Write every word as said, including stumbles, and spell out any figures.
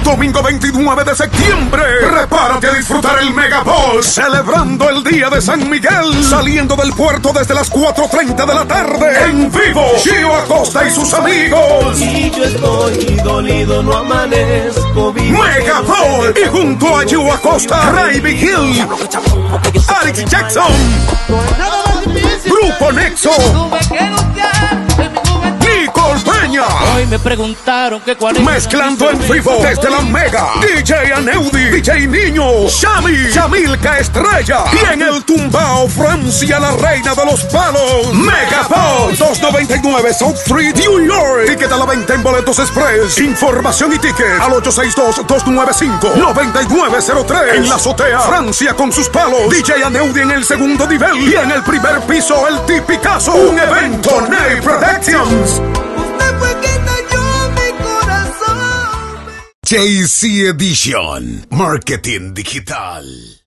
Domingo veintinueve de septiembre, prepárate a disfrutar el Mega Ball, celebrando el Día de San Miguel, saliendo del puerto desde las cuatro treinta de la tarde, en vivo, Gio Acosta y sus amigos. Y yo estoy dolido, no amanezco vivo. Mega Ball, y junto a Gio Acosta, Ray Vigil, Alex Jackson, Grupo Nexo, Nicole Peña. Hoy me preguntaron que cuál es. Mezclando en vivo desde la Mega, D J Aneudi, D J Niño, Shami, Yamilka Estrella. Y en el tumbao, Francia, la reina de los palos. Mega Ball, dos noventa y nueve South Street, New York. Ticket a la venta en Boletos Express. Información y ticket al ocho seis dos, dos nueve cinco, nueve nueve cero tres. En la azotea, Francia con sus palos. D J Aneudi en el segundo nivel. Y en el primer piso, el Tipicazo. Un evento, Ney Productions. J C Edition, Marketing Digital.